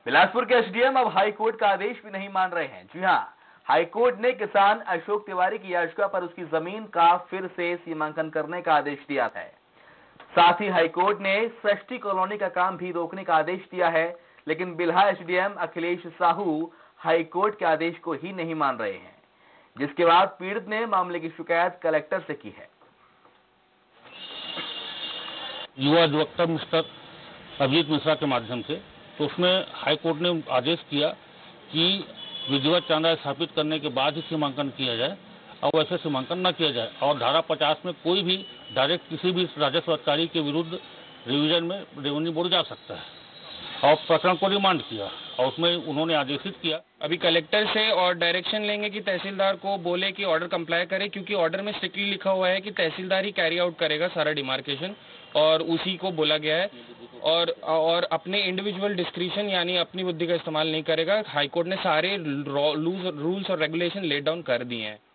बिलासपुर के एसडीएम अब हाईकोर्ट का आदेश भी नहीं मान रहे हैं। जी हां, हाईकोर्ट ने किसान अशोक तिवारी की याचिका पर उसकी जमीन का फिर से सीमांकन करने का आदेश दिया है। साथ ही हाईकोर्ट ने सृष्टि कॉलोनी का काम भी रोकने का आदेश दिया है, लेकिन बिल्हा एसडीएम अखिलेश साहू हाईकोर्ट के आदेश को ही नहीं मान रहे हैं, जिसके बाद पीड़ित ने मामले की शिकायत कलेक्टर से की है। युवा अधिवक्ता मिस्टर अभिजीत मिश्रा के माध्यम से तो उसमें हाईकोर्ट ने आदेश किया कि विधिवत चांदा स्थापित करने के बाद ही सीमांकन किया जाए और वैसे सीमांकन न किया जाए, और धारा 50 में कोई भी डायरेक्ट किसी भी राजस्व अधिकारी के विरुद्ध रिवीजन में रेवेन्यू बोर्ड जा सकता है, और प्रकरण को रिमांड किया और उसमें उन्होंने आदेशित किया। अभी कलेक्टर से और डायरेक्शन लेंगे कि तहसीलदार को बोले कि ऑर्डर कंप्लाई करे, क्योंकि ऑर्डर में स्ट्रिक्टली लिखा हुआ है कि तहसीलदार ही कैरी आउट करेगा सारा डिमार्केशन, और उसी को बोला गया है, और अपने इंडिविजुअल डिस्क्रिशन यानी अपनी बुद्धि का इस्तेमाल नहीं करेगा। हाईकोर्ट ने सारे रूल्स और रेगुलेशन लेट डाउन कर दिए हैं।